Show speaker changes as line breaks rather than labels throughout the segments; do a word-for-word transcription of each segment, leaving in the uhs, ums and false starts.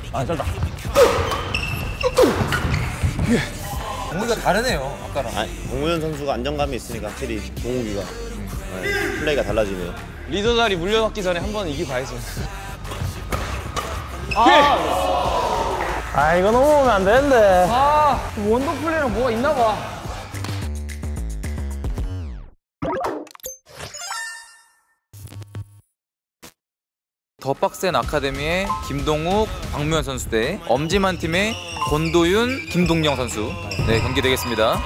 아 짧다.
동욱이가 다르네요 아까랑.
아, 공우현 선수가 안정감이 있으니까 확실히 동욱이가 네, 플레이가 달라지네요.
리더 자리 물려받기 전에 한 번 이기봐야죠. 아, 아 이거 넘어오면 안 되는데. 아 원더 플레이랑 뭐가 있나 봐.
더 빡센 아카데미의 김동욱, 박무현 선수 대 엄지만 팀의 권도윤, 김동영 선수. 네, 경기 되겠습니다.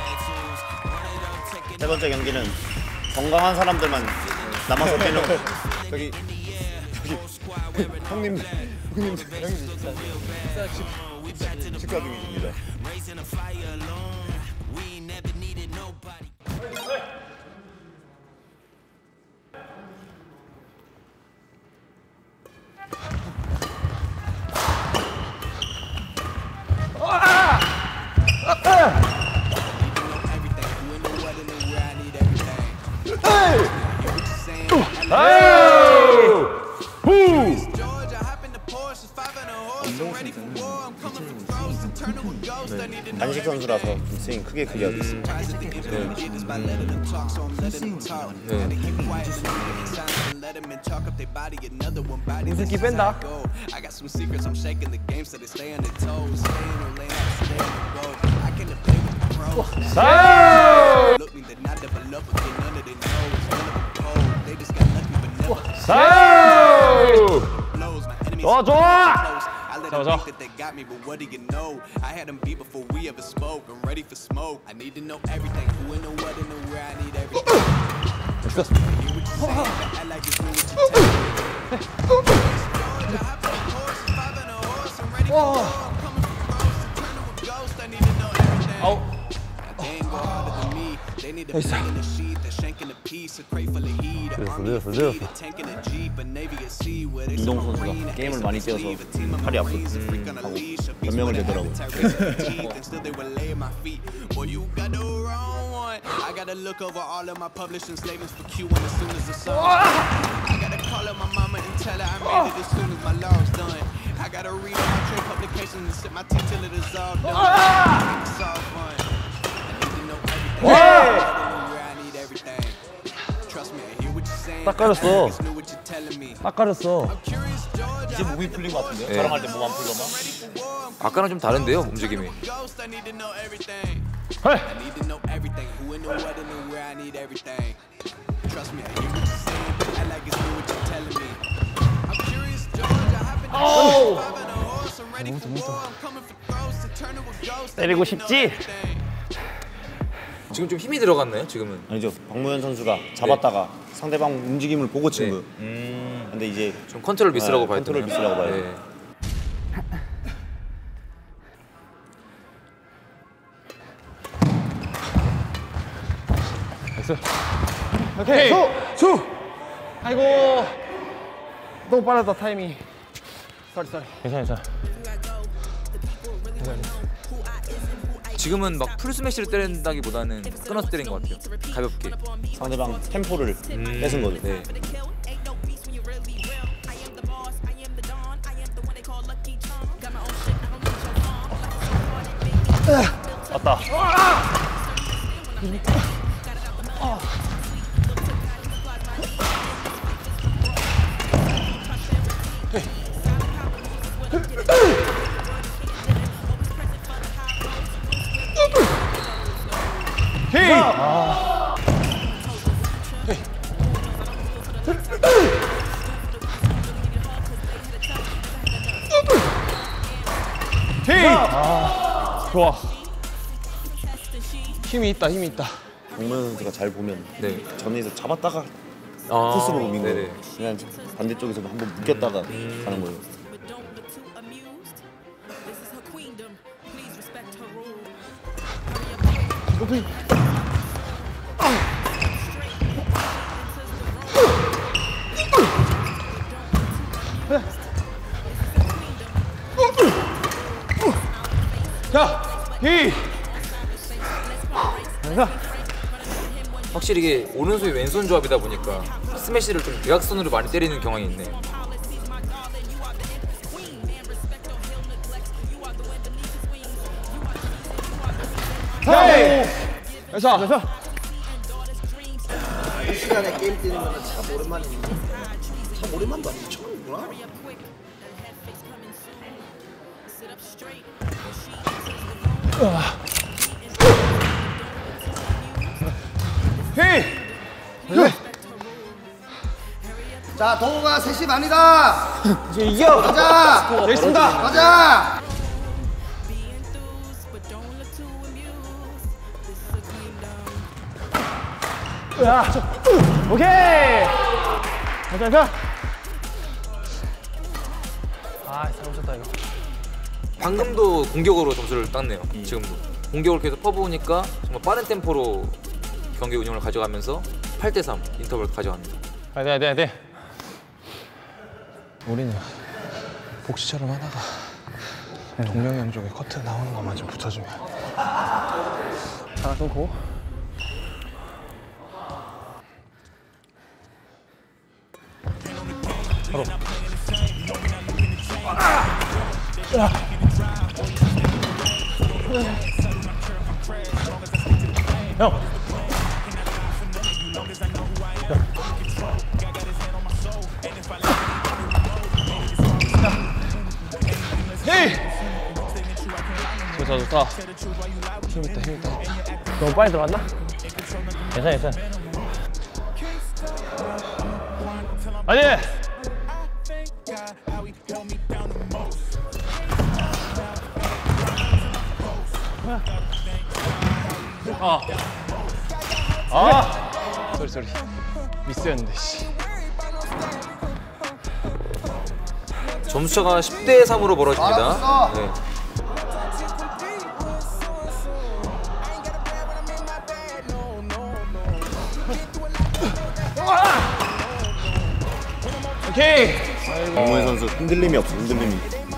세 번째 경기는 건강한 사람들만 남아서 뛰는 저기 저기 형님 형님 형님 식사 식사 중이십니다. 단식 선수라서 좀 스윙 크게 크게 하고 있습니다.
우습기 뺀다. 좋아 좋아. 자, 자. 아우. 됐어. 늦었어, 늦었어.
김동욱 선수가 게임을 많이 뛰어서 팔이 아프고 변명을 되더라고요.
딱 가렸어. 딱 가렸어.
이제 몸이 풀린 것 같은데요?
네.
촬영할 때 몸 안 풀려나?
아까랑 좀 다른데요, 움직임이.
헐. 아우. 때리고 싶지?
지금 좀 힘이 들어갔나요, 지금은?
아니죠. 박무현 선수가 잡았다가 네. 상대방 움직임을 보고 친 거예요.
네. 음...
근데 이제
좀 컨트롤 미스라고
네,
봐야
컨트롤
되나요?
미스라고 봐요.
네.
됐어. 오케이. 수! 수! 아이고. 너무 빠르다, 타이밍. 쏘리, 쏘리. 괜찮아, 괜찮아.
지금은 막 풀스매시를 때린다기보다는 끊어서 때린 것 같아요. 가볍게.
상대방 템포를 음... 뺏은 거죠.
네.
왔다. 헤이. 아. 헤이. 아. 좋아. 힘이 있다, 힘이 있다.
박무현 선수가 잘 보면
네.
전에서 잡았다가
아,
코스로 민 거예요.
네네.
그냥 반대쪽에서 한번 묶였다가 음. 가는 거예요.
높이. 자, 이.
확실히 이게 오른손이 왼손 조합이다 보니까 스매시를 좀 대각선으로 많이 때리는 경향이 있네.
됐어 됐어.
이 시간에 게임 뛰는 거는 참 오랜만이네. 참 오랜만도 아니고 처음이구나.
헤이.
자, 동호가 세 시 반이다.
이제 이겨.
가자.
되겠습니다.
가자.
야, 오케이. 가자, 가자. 아, 잘못쳤다 이거.
방금도 공격으로 점수를 땄네요. 지금도 공격을 계속 퍼부으니까 정말 빠른 템포로 경기 운영을 가져가면서 팔 대 삼 인터벌 가져갑니다.
아, 네, 네, 네. 우리는 복시처럼 하다가 동명이 형 쪽에 커트 나오는 것만 좀 붙여주면. 하나 끊고. 바로. 야. 형. 헤이! 좋다 좋다. 힘있다 힘있다. 너무 빨리 들어갔나? 괜찮아 괜찮아. 아니! 아. 아! 쏘리 쏘리. 미스였는데 씨.
점수차가 십 대 삼으로 벌어집니다. 네.
오케이.
박무현 선수 흔들림이 없어. 흔들림이.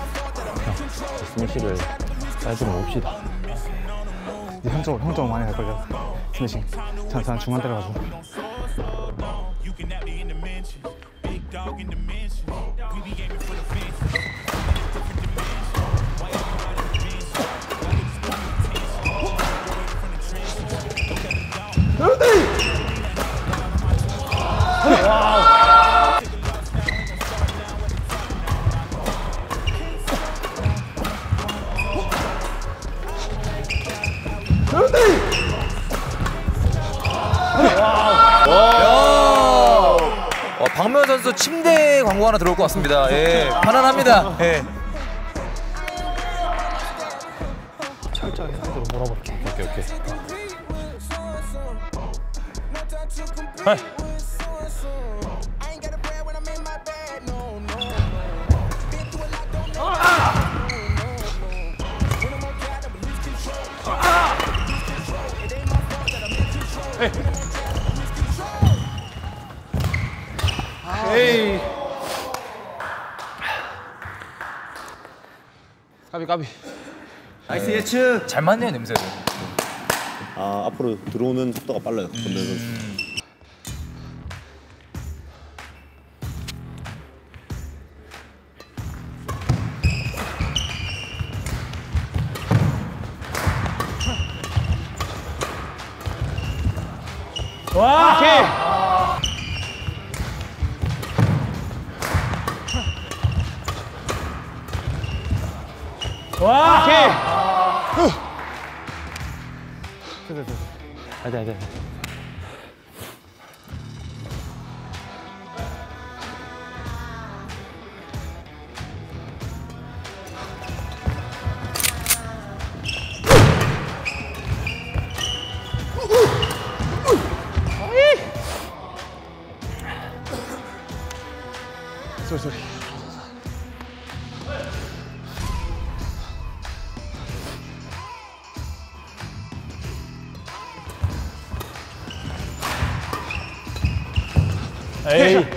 스매시를 사이드로 옵시다. 형 쪽으로 형 쪽으로 많이 갈 걸요. 스매시. 전, 전 중간 때려가지고.
어, 박무현 선수 침대 광고 하나 들어올 것 같습니다. 예, 편안합니다. 예.
철저하게 사이드로 몰아볼게. 오케이 오케이. 헤이. 에이. 까비 까비.
나이스 예측.
잘 맞네요, 냄새도.
아 앞으로 들어오는 속도가 빨라요. 박무현 선수.
와! 오케이. 와! 오케이. 됐다 됐다. 아니다 아니다. 쏘리 쏘리. 에이.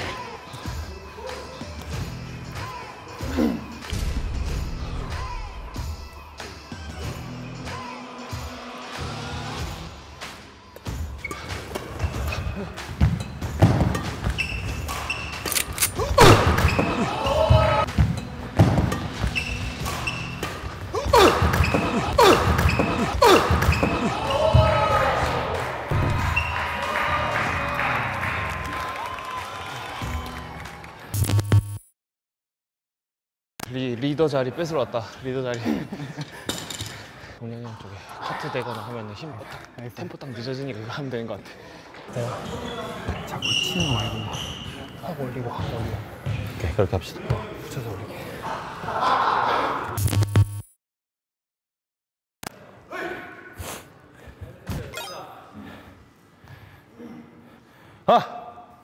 리, 리더 자리 뺏으러 왔다. 리더 자리. 동영이 형 쪽에 커트 되거나 하면 힘 딱, 템포 딱 늦어지니까 그거 하면 되는 것 같아. 내가 자꾸 치는 거 말고 확 올리고 확 올리고.
오케이, 그렇게 합시다.
붙여서 올리게. 아!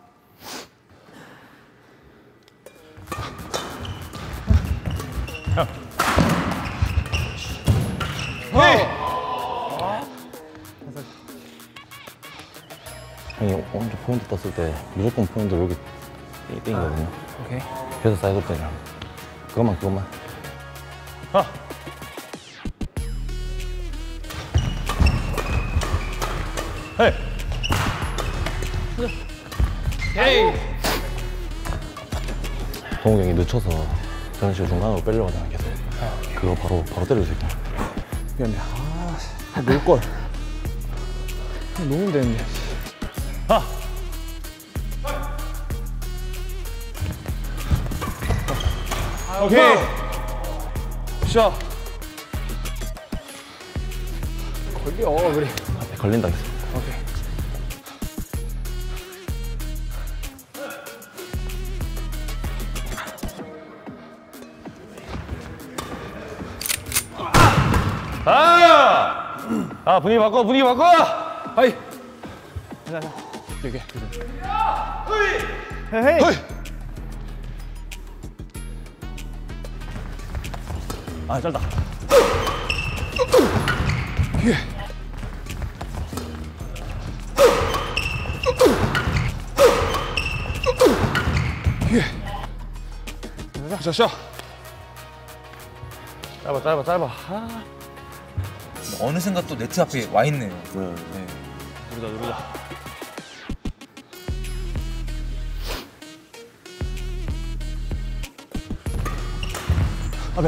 형이 오른쪽 포인트 떴을 때 무조건 포인트 여기 띵이거든요.
오케이.
그래서 사이드 때냐. 그것만 그것만.
아! 헤이! 헤이!
동욱이 형이 늦춰서 저런 식으로 중간으로 빼려고 하잖아 계속. 그거 바로 바로 때릴 수 있게.
미안해. 아, 놀걸. 놓으면 되는데. 아! 오케이. 샷. 걸려, 그래.
앞에 걸린다 했어.
오케이. 아! 아, 분위기 바꿔, 분위기 바꿔! 하이! 자, 자, 여기, 여기. 헤이! 헤이! 아, 짧다. 예. 예. 자, 자. 짧아, 짧아, 짧아. 아.
어느 순간 또 네트 앞에 와 있네요.
네.
네.
누르자, 누르자. 앞에.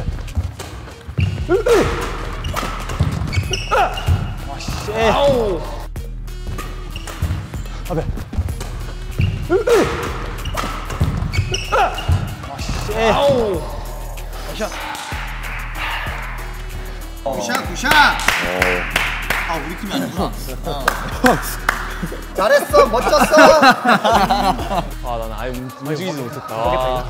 아, 씨. 아우. 앞에. 아, 씨. 아우. 샷.
굿샷 굿샷. 아 우리 팀이 아니구나. 어. 잘했어 멋졌어.
아, 난 아예 움직이지 못했다. 아.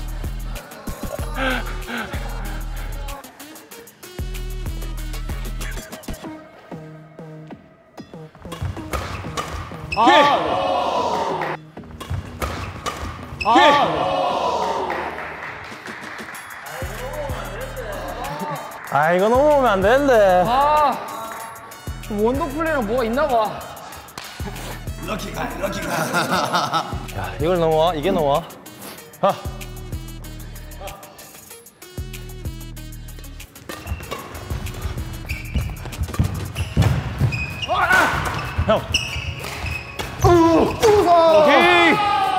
아. 아.
아 이거 넘어오면 안 되는데.
아. 원더 플레이랑 뭐가 있나 봐.
럭키가 럭키가.
야 이걸 넘어와 이게 넘어와.
아. 형. 오케이.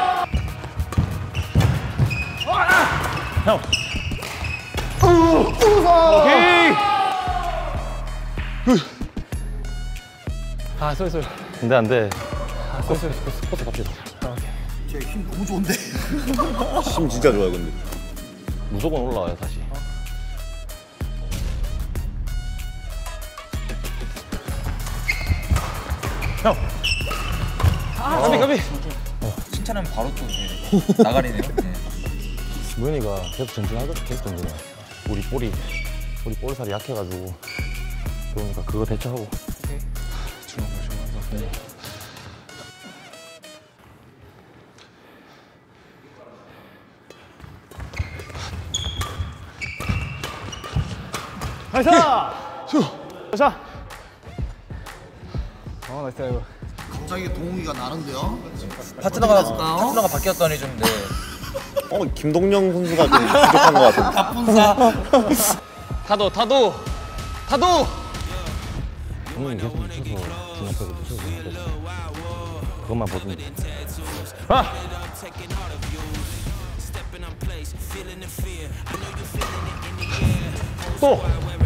형. 오케이. 아, 쏘리 쏘리.
근데 안 돼.
아, 쏘리 쏘리.
스포츠 갑시다.
쟤 힘 너무 좋은데.
힘 진짜 좋아요 근데. 무조건 올라와요 다시.
형. 아, 가비 가비.
칭찬하면 바로 또 네. 나가리네요. 네.
무현이가 계속 전진하거든. 계속 전진해. 우리 볼이 우리 볼살이 약해가지고 그러니까 그거 대처하고.
오케이. 중요한 거 중요한 거. 네. 나이스! 슈! 자! 어, 나이스 이거.
갑자기 동욱이가 나는데요.
파트너가 파트너가 바뀌었더니 좀 네.
어 김동영 선수가 좀 부족한 것 같은데.
갑분사.
타도 타도 타도.
형님 계속 붙여서 중앙벽을 붙여서 중앙벽. 그것만 보시면 돼.
아! 또.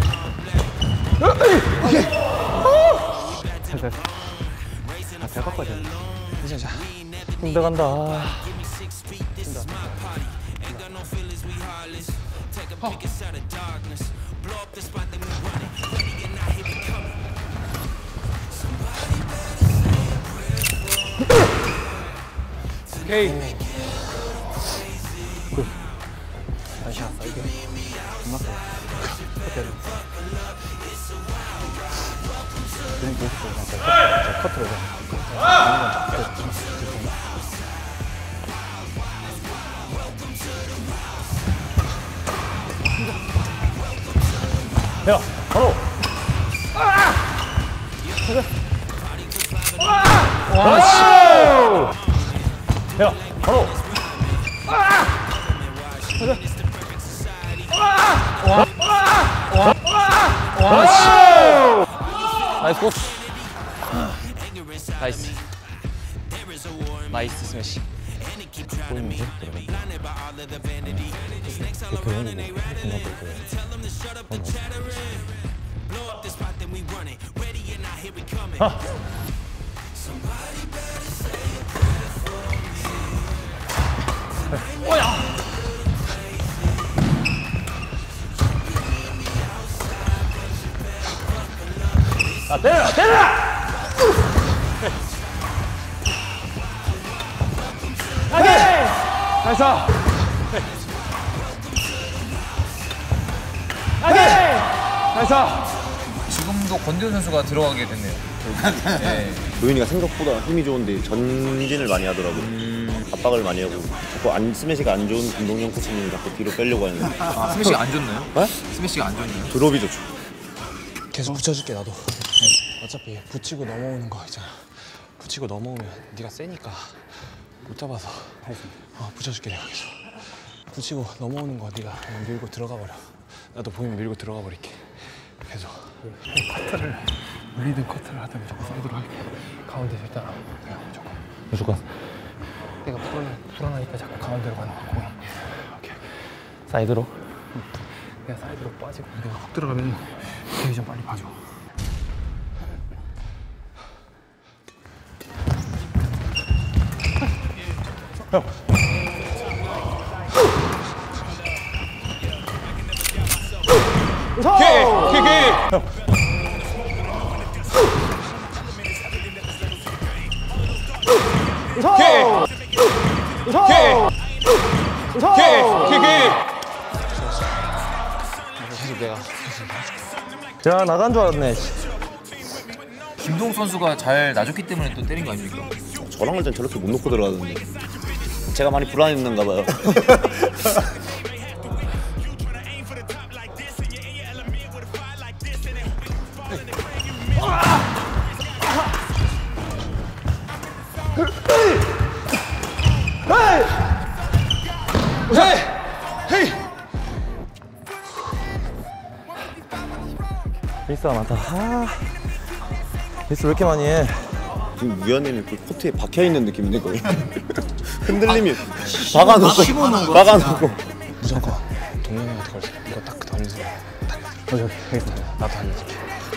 오케이. 됐어 됐어. 아, 잘 바꿔야 돼. 이제 자. 힘들어간다. 힘들어. 오케이.
다시 왔어 이게. 끝났어. 커트를. 그냥 계속 저 커트로 해. 야, 바로. 와, 씨. 야, 바로. 와, 씨. 나이스 코스.
나이스. 나이스 스매시.
보이면 계속 들어가. 이렇게 오는 거 아!
오야.
아, 때려라! 때려라! 나이스! 나이스!
지금도 권대훈 선수가 들어가게 됐네요. 네.
도윤이가 생각보다 힘이 좋은데 전진을 많이 하더라고요. 압박을 많이 하고 자꾸 안, 스매시가 안 좋은 김동영 코치님이 자꾸 뒤로 빼려고 하는데
아, 스매시가 안 좋나요?
네?
스매시가 안 좋나요?
드롭이 좋죠.
계속 붙여줄게 나도. 어차피 붙이고 넘어오는 거 있잖아. 붙이고 넘어오면 네가 세니까 못 잡아서. 어, 붙여줄게 내가 계속. 붙이고 넘어오는 거 네가 그냥 밀고 들어가 버려. 나도 보이면 밀고 들어가 버릴게. 계속.
커트를 리드 커트를 하다 무조건 사이드로 할게. 가운데서 일단 그냥 무조건. 무조건. 내가 불안하, 불안하니까 자꾸 가운데로 가는 거 공이. 오케이. 사이드로? 응. 내가 사이드로 빠지고 내가 훅 들어가면 되게 좀 빨리 봐줘. 형.
오케이! 오케이! 오케이!
형.
오케이! 오케이! 오케이! 오케이! 계속 내가.
야, 나간 줄 알았네.
김동욱 선수가 잘 놔줬기 때문에 또 때린 거 아닙니까?
저랑 할 땐 저렇게 못 놓고 들어가던데 제가 많이 불안했는가 봐요.
헤이!
미스가 많다. 아, 미스 왜 이렇게 많이 해?
지금 위원님이 그 코트에 박혀있는 느낌인데 거의. 흔들림이 박아놓고 박아놓고
무조건 동현이한테 걸자. 이거 딱 던지서 달려.
오케이, 오케이, 알겠습니다.
나도 달려줄게.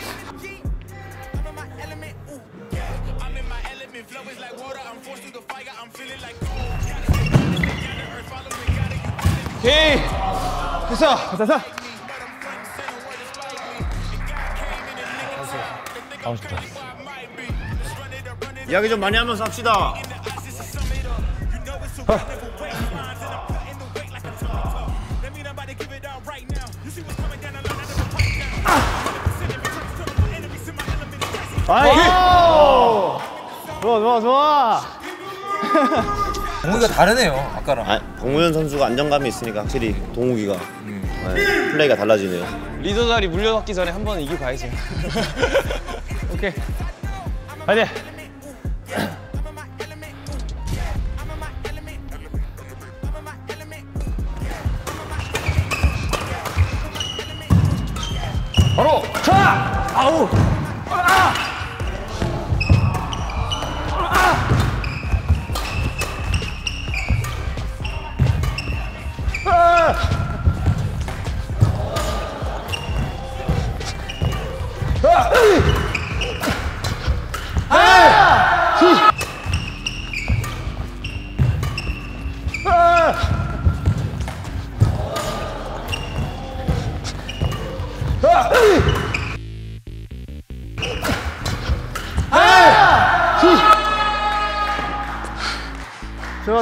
오케이! 됐어!
됐어! 다음 주자.
이야기 좀 많이 하면서 합시다.
아이! 좋아, 좋아, 좋아!
동욱이가 다르네요, 아까랑.
아, 박무현 선수가 안정감이 있으니까 확실히 동욱이가 네, 플레이가 달라지네요.
리더 자리 물려받기 전에 한 번 이기고 가야지. 오케이.
파이팅! 바로 차! 아우! 아! 아!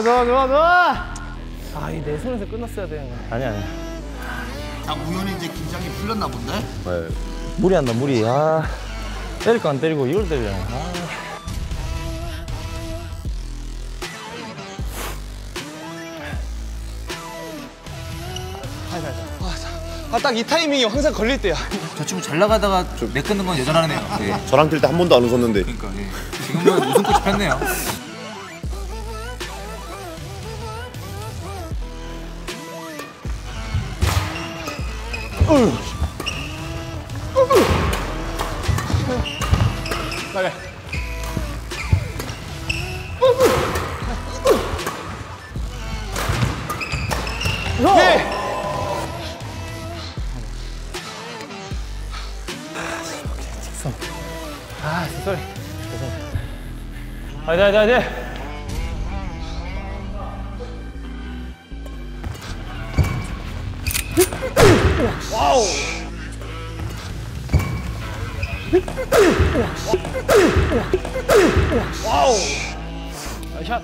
좋아 좋아 좋아 좋아. 아, 이 내 손에서 끝났어야 되는 거야.
아니 아니.
아 우연히 이제 긴장이 풀렸나 본데?
네. 무리한다 무리. 아 때릴 거 안 때리고 이걸 때리잖아. 아.
아 딱 이 타이밍이 항상 걸릴 때야.
저 친구 잘 나가다가 내 끊는 건 여전하네요. 예.
저랑 뛸 때 한 번도 안 웃었는데.
그러니까 예. 지금은 웃음꽃이 폈네요.
나가. 네.
아, 쏘리. 아니, 아니, 아니. 와우. 와우. 샷.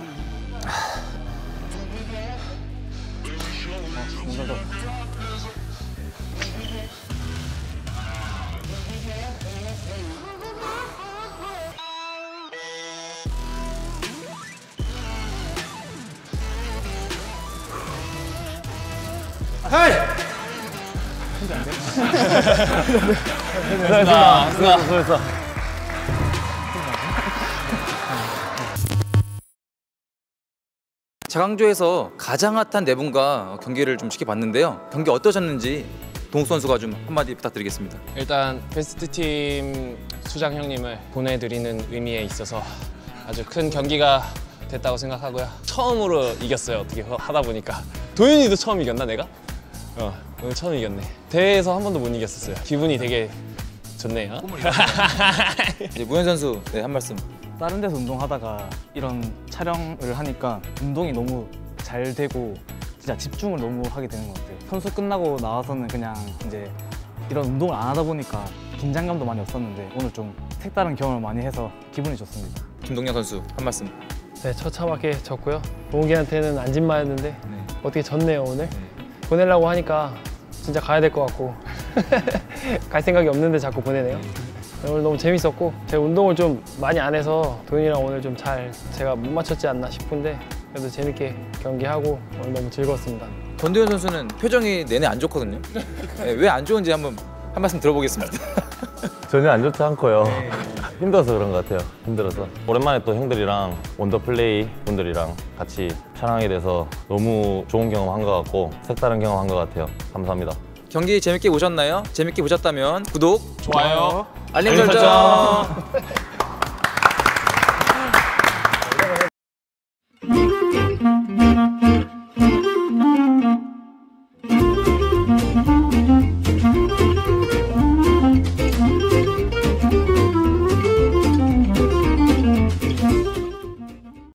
헤이!
수고했어. 수고했어. 수고했어.
자강조에서 가장 핫한 네 분과 경기를 좀 지켜봤는데요. 경기 어떠셨는지 동욱 선수가 좀 한마디 부탁드리겠습니다.
일단 베스트 팀 수장 형님을 보내드리는 의미에 있어서 아주 큰 경기가 됐다고 생각하고요. 처음으로 이겼어요. 어떻게 하다 보니까. 도윤이도 처음 이겼나 내가? 어, 오늘 처음 이겼네. 대회에서 한 번도 못 이겼었어요. 기분이 되게 좋네요.
이제 무현 선수 네, 한 말씀.
다른 데서 운동하다가 이런 촬영을 하니까 운동이 너무 잘 되고 진짜 집중을 너무 하게 되는 것 같아요. 선수 끝나고 나와서는 그냥 이제 이런 운동을 안 하다 보니까 긴장감도 많이 없었는데 오늘 좀 색다른 경험을 많이 해서 기분이 좋습니다.
김동영 선수 한 말씀.
네, 처참하게 졌고요. 동욱이한테는 안진마였는데
네.
어떻게 졌네요, 오늘.
네.
보내려고 하니까 진짜 가야 될 것 같고 갈 생각이 없는데 자꾸 보내네요. 오늘 너무 재밌었고 제가 운동을 좀 많이 안 해서 도윤이랑 오늘 좀 잘 제가 못 맞췄지 않나 싶은데 그래도 재밌게 경기하고 오늘 너무 즐거웠습니다.
권도현 선수는 표정이 내내 안 좋거든요. 네, 왜 안 좋은지 한번 한 말씀 들어보겠습니다.
전혀 안 좋지 않고요. 힘들어서 그런 것 같아요. 힘들어서. 오랜만에 또 형들이랑 원더플레이 분들이랑 같이 촬영하게 돼서 너무 좋은 경험한 것 같고 색다른 경험한 것 같아요. 감사합니다.
경기 재밌게 보셨나요? 재밌게 보셨다면 구독,
좋아요.
알림 설정.